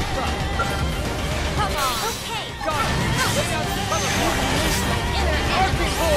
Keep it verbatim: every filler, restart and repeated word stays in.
Come on. Okay. Got it. Lay out some cover. Inner Arctic animal.